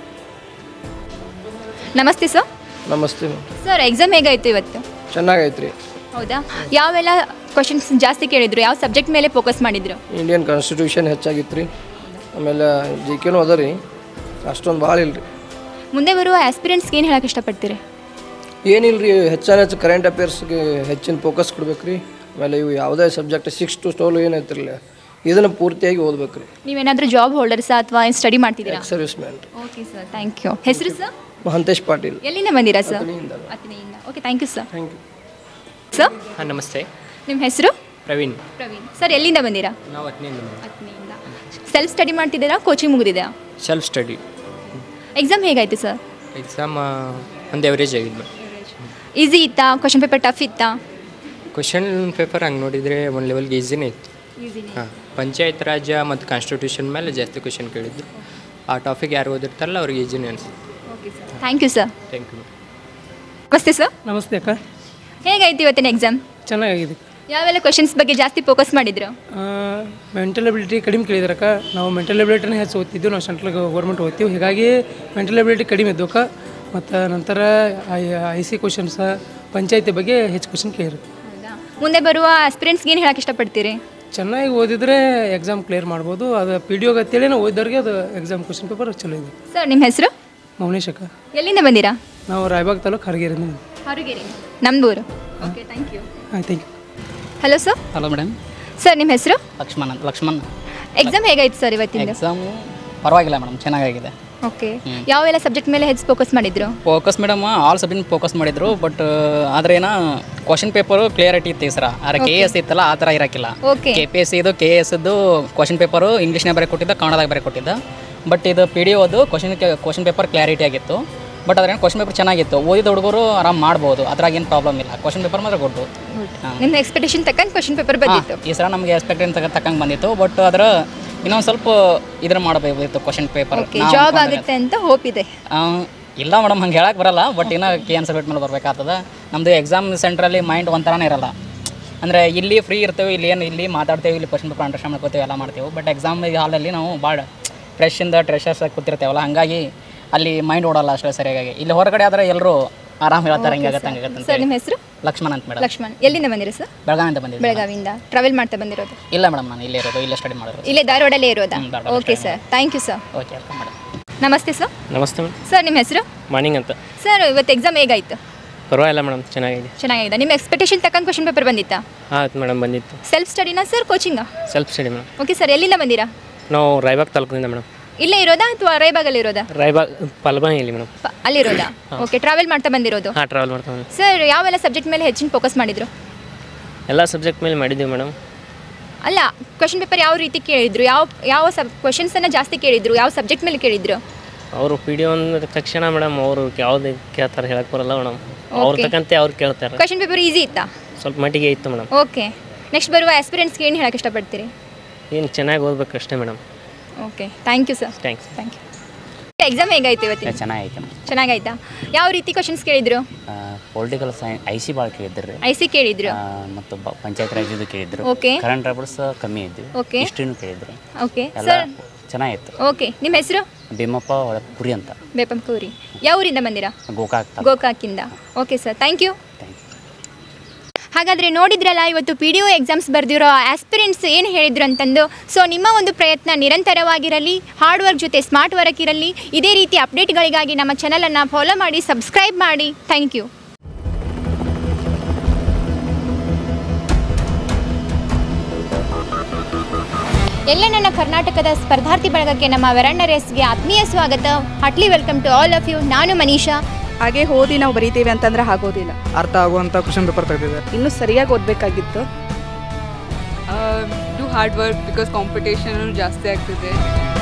ನಮಸ್ತೆ ಸರ್. ನಮಸ್ತೆ ಸರ್. ಎಕ್ಸಾಮ್ ಹೇಗಾಯಿತು ಇವತ್ತು? ಚೆನ್ನಾಗೈತೆ ರೀ. ಹೌದಾ? ಯಾವೆಲ್ಲ ಕ್ವಶನ್ಸ್ ಜಾಸ್ತಿ ಕೇಳಿದ್ರು? ಯಾವ ಸಬ್ಜೆಕ್ಟ್ ಮೇಲೆ ಫೋಕಸ್ ಮಾಡಿದ್ರು? ಇಂಡಿಯನ್ ಕಾನ್ಸ್ಟಿಟ್ಯೂಷನ್ ಹೆಚ್ಚಾಗಿತ್ತು ರೀ, ಆಮೇಲೆ GKನೂ ಅದ ರೀ, ಅಷ್ಟೊಂದು ಭಾಳ ಇಲ್ಲ ರೀ. ಮುಂದೆ ಬರುವ ಆಸ್ಪಿರೆಂಟ್ಸ್ಗೆ ಏನು ಹೇಳಕ್ಕೆ ಇಷ್ಟಪಡ್ತೀರಿ? ಏನಿಲ್ಲ ರೀ, ಹೆಚ್ಚು ಕರೆಂಟ್ ಅಫೇರ್ಸ್ಗೆ ಹೆಚ್ಚಿನ ಫೋಕಸ್ ಕೊಡ್ಬೇಕು ರೀ. ಆಮೇಲೆ ಇವು ಯಾವುದೇ ಸಬ್ಜೆಕ್ಟ್ 6 to 12 ಏನೈತಿರಲ್ಲ, ಇದನ್ನು ಪೂರ್ತಿಯಾಗಿ ಓದ್ಬೇಕು ರೀ. ನೀವೇನಾದರೂ ಜಾಬ್ ಹೋಲ್ಡರ್ಸಾ ಅಥವಾ ಸ್ಟಡಿ ಮಾಡ್ತಿದ್ದೀರಾ? Service man. Okay sir, thank you. ಹೆಸರು ಸರ್? ಮಹಂತೇಶ್ ಪಾಟೀಲ್. ಎಲ್ಲಿಂದ ಬಂದಿರಾ ಸರ್? ಅತನಿಯಿಂದ. Okay, thank you sir. Thank you sir. ಹಾಂ, ನಮಸ್ತೆ. ನಿಮ್ಮ ಹೆಸರು? ಪ್ರವೀಣ್. ಸರ್, ಎಲ್ಲಿಂದ ಬಂದಿರಾ? ನಾವು ಅತನಿಯಿಂದ. ಸೆಲ್ಫ್ ಸ್ಟಡಿ ಮಾಡ್ತಿದ್ದೀರಾ, ಕೋಚಿಂಗ್ ಮುಗಿದಿದೆಯಾ? Self study. ಎಕ್ಸಾಮ್ ಹೇಗಾಯಿತು ಸರ್? ಎಕ್ಸಾಮ್ ಒಂದು ಎವರೇಜ್ ಆಗಿದೆ. ಈಸಿ ಇತ್ತಾ? ಕ್ವಶನ್ ಪೇಪರ್ ಟಫ್ ಇತ್ತಾ? ಕ್ವಶನ್ ಪೇಪರ್ ಹಂಗೆ ನೋಡಿದರೆ ಒಂದು ಲೆವೆಲ್ಗೆ ಈಸಿನೇ ಇತ್ತು. ಹಾಂ, ಪಂಚಾಯತ್ ರಾಜ್ ಮತ್ತು ಕಾನ್ಸ್ಟಿಟ್ಯೂಷನ್ ಮೇಲೆ ಜಾಸ್ತಿ ಕ್ವಶನ್ ಕೇಳಿದ್ರು. ಆ ಟಾಪಿಕ್ ಯಾರು ಓದಿರ್ತಾರಲ್ಲ ಅವ್ರಿಗೆ ಈಸಿನೇ ಅನಿಸುತ್ತೆ. Okay sir, thank you sir. Thank you. ನಮಸ್ತೆ ಸರ್. ನಮಸ್ತೆ ಅಕ್ಕ. ಹೇಗಾಯ್ತು ಇವತ್ತಿನ ಎಕ್ಸಾಮ್? ಚೆನ್ನಾಗಿದೆ. ಯಾವೆಲ್ಲ ಕ್ವಶನ್ಸ್ ಬಗ್ಗೆ ಜಾಸ್ತಿ ಫೋಕಸ್ ಮಾಡಿದ್ರು? ಮೆಂಟಲ್ ಎಬಿಲಿಟಿ ಕಡಿಮೆ ಕೇಳಿದ್ರಕ್ಕ. ನಾವು ಮೆಂಟಲ್ ಎಬಿಲಿಟಿನೇ ಹೆಚ್ಚು ಓದ್ತಿದ್ದೆವು. ನಾವು ಸೆಂಟ್ರಲ್ ಗೌರ್ಮೆಂಟ್ ಓದ್ತೀವಿ, ಹೀಗಾಗಿ ಮೆಂಟಲ್ ಎಬಿಲಿಟಿ ಕಡಿಮೆ ಇದ್ದಕ್ಕ. ಮತ್ತು ನಂತರ IC ಕ್ವಶನ್ಸ, ಪಂಚಾಯತಿ ಬಗ್ಗೆ ಹೆಚ್ಚು ಕ್ವಶನ್ ಕೇಳಿದ್ರು. ಮುಂದೆ ಬರುವ ಆಸ್ಪಿರೆಂಟ್ಸ್ಗೆ ಏನು ಹೇಳಕ್ಕೆ ಇಷ್ಟಪಡ್ತೀರಿ? ಚೆನ್ನಾಗಿ ಓದಿದರೆ ಎಕ್ಸಾಮ್ ಕ್ಲಿಯರ್ ಮಾಡ್ಬೋದು. ಅದು PDO ಅಂತೇಳಿ ನಾವು ಓದಿದವ್ರಿಗೆ ಅದು ಎಕ್ಸಾಮ್ ಕ್ವಶನ್ ಪೇಪರ್ ಚಲೋ ಇದೆ. ಸರ್ ನಿಮ್ಮ ಹೆಸರು? ಮೌನೇಶ್ ಅಕ್ಕ. ಎಲ್ಲಿಂದ ಬಂದಿರಾ? ನಾವು ರಾಯಬಾಗ್ ತಾಲೂಕು ಹರಗೇರಿಂದ. ಹರಗೇರಿ ನಮ್ಮೂರು. Okay, thank you. Thank you. Hello sir. Hello madam. Sir ನಿಮ್ಮ ಹೆಸರು? ಲಕ್ಷ್ಮಣ್. ಎಕ್ಸಾಮ್ ಹೇಗಾಯ್ತು ಸರ್ ಇವತ್ತಿಂದ? ಎಕ್ಸಾಮು ಪರವಾಗಿಲ್ಲ ಮೇಡಮ್, ಚೆನ್ನಾಗಿದೆ. ಓಕೆ, ಯಾವೆಲ್ಲ ಸಬ್ಜೆಕ್ಟ್ ಮೇಲೆ ಹೆಚ್ಚು ಫೋಕಸ್ ಮಾಡಿದ್ರು? Focus madam all subject focus ಮಾಡಿದ್ರು. ಬಟ್ ಆದರೆ ಏನೋ ಕ್ವಶನ್ ಪೇಪರು ಕ್ಲಿಯರಿಟಿ ಇತ್ತು ಸರ. ಆದರೆ KS ಇತ್ತಲ್ಲ ಆ ಥರ ಇರೋಕ್ಕಿಲ್ಲ. KPSC ಇದು KSದು ಕ್ವಶನ್ ಪೇಪರು ಇಂಗ್ಲೀಷ್ನೇ ಬೇರೆ ಕೊಟ್ಟಿದ್ದ, ಕನ್ನಡದಾಗ ಬೇರೆ ಕೊಟ್ಟಿದ್ದ. ಬಟ್ ಇದು PDOದು ಕ್ವಶನ್ ಪೇಪರ್ ಕ್ಲಾರಿಟಿ ಆಗಿತ್ತು. ಬಟ್ ಅದ್ರೇನು ಕ್ವಶನ್ ಪೇಪರ್ ಚೆನ್ನಾಗಿತ್ತು. ಓದಿದ ಹುಡುಗರು ಆರಾಮ್ ಮಾಡ್ಬೋದು, ಅದ್ರಾಗ ಏನು ಪ್ರಾಬ್ಲಮ್ ಇಲ್ಲ. ಕ್ವಶನ್ ಪೇಪರ್ ಮಾತ್ರ ಕೊಟ್ಟು ನಿಮ್ಮ ಎಕ್ಸ್ಪೆಕ್ಟೇಷನ್ ತಕ್ಕಂಗೆ ಕ್ವಶನ್ ಪೇಪರ್ ಬಂದಿತ್ತು ಈ ಸಲ ನಮಗೆ ಎಕ್ಸ್ಪೆಕ್ಟೇಷನ್ ತಕ್ಕಂಗೆ ಬಂದಿತ್ತು. ಬಟ್ ಅದರ ಇನ್ನೊಂದು ಸ್ವಲ್ಪ ಇದ್ರ ಮಾಡಬೇಕಿತ್ತು ಕ್ವಶನ್ ಪೇಪರ್. ಜಾಬ್ ಆಗುತ್ತೆ ಅಂತ ಹೋಪ್ ಇದೆ? ಇಲ್ಲ ಮೇಡಮ್, ಹಂಗೆ ಹೇಳಕ್ಕೆ ಬರಲ್ಲ. ಬಟ್ ಇನ್ನೂ KN ಸಬ್ಜೆಕ್ಟ್ ಮೇಲೆ ಬರ್ಬೇಕಾಗ್ತದೆ. ನಮ್ಮದು ಎಕ್ಸಾಮ್ ಸೆಂಟ್ರಲ್ಲಿ ಮೈಂಡ್ ಒಂಥರನೇ ಇರಲ್ಲ. ಅಂದರೆ ಇಲ್ಲಿ ಫ್ರೀ ಇರ್ತೇವೆ, ಇಲ್ಲಿ ಮಾತಾಡ್ತೇವೆ, ಇಲ್ಲಿ ಕ್ವಶನ್ ಪೇಪರ್ ಅಂಡರ್ಸ್ಟ್ಯಾಂಡ್ ಮಾಡ್ಕೋತೇವೆ, ಎಲ್ಲ ಮಾಡ್ತೇವೆ. ಬಟ್ ಎಕ್ಸಾಮ್ ಹಾಲಲ್ಲಿ ನಾವು ಭಾಳ ಟ್ರೆಷರ್ಸ್ ಕೂತಿರ್ತೇವಲ್ಲ, ಹಾಗಾಗಿ ಅಲ್ಲಿ ಮೈಂಡ್ ಓಡಲ್ಲ ಅಷ್ಟೇ ಸರಿಯಾಗಿ. ಇಲ್ಲಿ ಹೊರಗಡೆ ಆದರೆ ಎಲ್ಲರೂ ಆರಾಮ್ ಹೇಳ್ತಾರೆ, ಹಿಂಗಾಗತ್ತೆ ಹಂಗಾಗತ್ತೆ ಅಂತ. ಸರ್ ನಿಮ್ಮ ಹೆಸರು? ಲಕ್ಷ್ಮಣ್ ಅಂತ ಮೇಡಮ್. ಲಕ್ಷ್ಮಣ್. ಎಲ್ಲಿಂದ ಬಂದಿರಿ ಸರ್? ಬೆಳಗಾವಿಯಿಂದ ಬಂದಿದ್ದೆ. ಬೆಳಗಾವಿಯಿಂದ ಟ್ರಾವೆಲ್ ಮಾಡ್ತಾ ಬಂದಿರೋದು? ಇಲ್ಲ ಮೇಡಮ್, ನಾನು ಇಲ್ಲೇ ಇರೋದು, ಇಲ್ಲೇ ಸ್ಟಡಿ ಮಾಡೋದು. ಇಲ್ಲೇ ಧಾರವಾಡಲ್ಲೇ ಇರೋದಾ? Okay sir, thank you sir. Okay, welcome madam. ನಮಸ್ತೆ ಸರ್. ನಮಸ್ತೆ ಮೇಡಮ್. ಸರ್ ನಿಮ್ಮ ಹೆಸರು? ಮಾರ್ನಿಂಗ್ ಅಂತ. ಸರ್ ಇವತ್ತು ಎಕ್ಸಾಮ್ ಹೇಗಾಯಿತು? ಪರವಾಗಿಲ್ಲ ಮೇಡಮ್, ಚೆನ್ನಾಗಿದೆ. ಚೆನ್ನಾಗಿದೆ. ನಿಮ್ಮ ಎಕ್ಸ್ಪೆಕ್ಟೇಷನ್ ತಕ್ಕಂಗೆ ಕ್ವಶನ್ ಪೇಪರ್ ಬಂದಿತ್ತಾ? ಆಯ್ತು ಮೇಡಮ್, ಬಂದಿತ್ತು. ಸೆಲ್ಫ್ ಸ್ಟಡಿನಾ ಸರ್, ಕೋಚಿಂಗಾ? Self study madam. Okay sir, ಎಲ್ಲಿಂದ ಬಂದಿರಾ? ನಾವು ರಾಯಬಾಗ್ ತಾಲೂಕಿನಿಂದ ಮೇಡಮ್. ಇಲ್ಲೇ ಇರೋದಾ ಅಥವಾ ರಾಯಬಾಗಲ್ಲಿ ಇರೋದಾ? ರಾಯಬಾಗ್ ಪಲ್ಬಾನಿ ಇಲ್ಲಿ ಮೇಡಮ್. ಅಲ್ಲಿರೋದಾ? ಓಕೆ, ಟ್ರಾವೆಲ್ ಮಾಡ್ತಾ ಬಂದಿರೋದು? ಹಾಂ, ಟ್ರಾವೆಲ್ ಮಾಡ್ತಾ ಬಂದು. ಸರ್ ಯಾವೆಲ್ಲ ಸಬ್ಜೆಕ್ಟ್ ಮೇಲೆ ಹೆಚ್ಚಿನ ಫೋಕಸ್ ಮಾಡಿದ್ರು? ಎಲ್ಲ ಸಬ್ಜೆಕ್ಟ್ ಮೇಲೆ ಮಾಡಿದ್ದೀವಿ ಮೇಡಮ್. ಅಲ್ಲ, ಕ್ವಶನ್ ಪೇಪರ್ ಯಾವ ರೀತಿ ಕೇಳಿದ್ರು? ಯಾವ ಕ್ವಶನ್ಸನ್ನು ಜಾಸ್ತಿ ಕೇಳಿದ್ರು? ಯಾವ ಸಬ್ಜೆಕ್ಟ್ ಮೇಲೆ ಕೇಳಿದ್ರು? ಅವರು PDO ಅಂದ ತಕ್ಷಣ ಮೇಡಮ್ ಅವರು ಯಾವ್ದು ಕೇಳ್ತಾರೆ ಹೇಳಕ್ಕೆ ಬರಲ್ಲ ಮೇಡಮ್. ಅವ್ರ ತಕ್ಕಂತೆ ಅವ್ರು ಕೇಳ್ತಾರೆ. ಕ್ವಶನ್ ಪೇಪರ್ ಈಸಿ ಇತ್ತಾ? ಸ್ವಲ್ಪ ಮಟ್ಟಿಗೆ ಇತ್ತು ಮೇಡಮ್. ಓಕೆ, ನೆಕ್ಸ್ಟ್ ಬರುವ ಆಸ್ಪಿರೆಂಟ್ಸ್ಗೆ ಏನು ಹೇಳಕ್ಕೆ ಇಷ್ಟಪಡ್ತೀರಿ? ಏನು ಚೆನ್ನಾಗಿ ಓದ್ಬೇಕು ಅಷ್ಟೇ madam. Okay, thank you sir. Thanks. Thank you. Exam ಹೇಗಾಯ್ತು ಇವತ್ತು? ಚೆನ್ನಾಗೈತೆ. ಚೆನ್ನಾಗಾಯ್ತಾ? ಯಾವ ರೀತಿ ಕ್ವಶನ್ಸ್ ಕೇಳಿದ್ರು? ಪೊಲಿಟಿಕಲ್ ಸೈನ್ಸ್ IC ಭಾಳ ಕೇಳಿದ್ರು. IC ಕೇಳಿದ್ರು ಮತ್ತು ಪಂಚಾಯತ್ ರಾಜ್ಯದ್ದು ಕೇಳಿದ್ರು. ಓಕೆ. ಕರೆಂಟ್ ಅಫೇರ್ಸ್ ಕಮ್ಮಿ ಇದ್ವಿ. ಓಕೆ. ಹಿಸ್ಟ್ರಿನೂ ಕೇಳಿದ್ರು. ಓಕೆ ಸರ್, ಚೆನ್ನಾಗಿತ್ತು. ಓಕೆ, ನಿಮ್ಮ ಹೆಸರು? ಭೀಮಪ್ಪ ಪುರಿ ಅಂತ. ಬೇಪಂಪುರಿ. ಯಾವ ಊರಿಂದ ಬಂದಿರಾ? ಗೋಕಾಕಿಂದ. Okay sir, thank you. ಹಾಗಾದರೆ ನೋಡಿದ್ರಲ್ಲ ಇವತ್ತು PDO ಎಕ್ಸಾಮ್ಸ್ ಬರೆದಿರೋ ಆಸ್ಪಿರೆಂಟ್ಸ್ ಏನು ಹೇಳಿದ್ರು ಅಂತಂದು. ಸೊ ನಿಮ್ಮ ಒಂದು ಪ್ರಯತ್ನ ನಿರಂತರವಾಗಿರಲಿ, ಹಾರ್ಡ್ ವರ್ಕ್ ಜೊತೆ ಸ್ಮಾರ್ಟ್ ವರ್ಕ್ ಇರಲಿ. ಇದೇ ರೀತಿ ಅಪ್ಡೇಟ್ಗಳಿಗಾಗಿ ನಮ್ಮ ಚಾನಲನ್ನು ಫಾಲೋ ಮಾಡಿ, ಸಬ್ಸ್ಕ್ರೈಬ್ ಮಾಡಿ. Thank you. ಎಲ್ಲ ನನ್ನ ಕರ್ನಾಟಕದ ಸ್ಪರ್ಧಾರ್ಥಿ ಬಳಗಕ್ಕೆ ನಮ್ಮ ವೆರಣ್ಣ ರೇಸ್ಗೆ ಆತ್ಮೀಯ ಸ್ವಾಗತ. Heartly welcome to all of you. ನಾನು ಮನೀಷಾ. ಹಾಗೆ ಓದಿ ನಾವು ಬರೀತೇವೆ ಅಂತಂದ್ರೆ ಆಗೋದಿಲ್ಲ. ಅರ್ಥ ಆಗುವಂಥ ಕ್ವಶನ್ ಪೇಪರ್ ತೆಗೆದಿದ್ದಾರೆ. ಇನ್ನೂ ಸರಿಯಾಗಿ ಓದಬೇಕಾಗಿತ್ತು. Do hard work because competition ಜಾಸ್ತಿ ಆಗ್ತಿದೆ.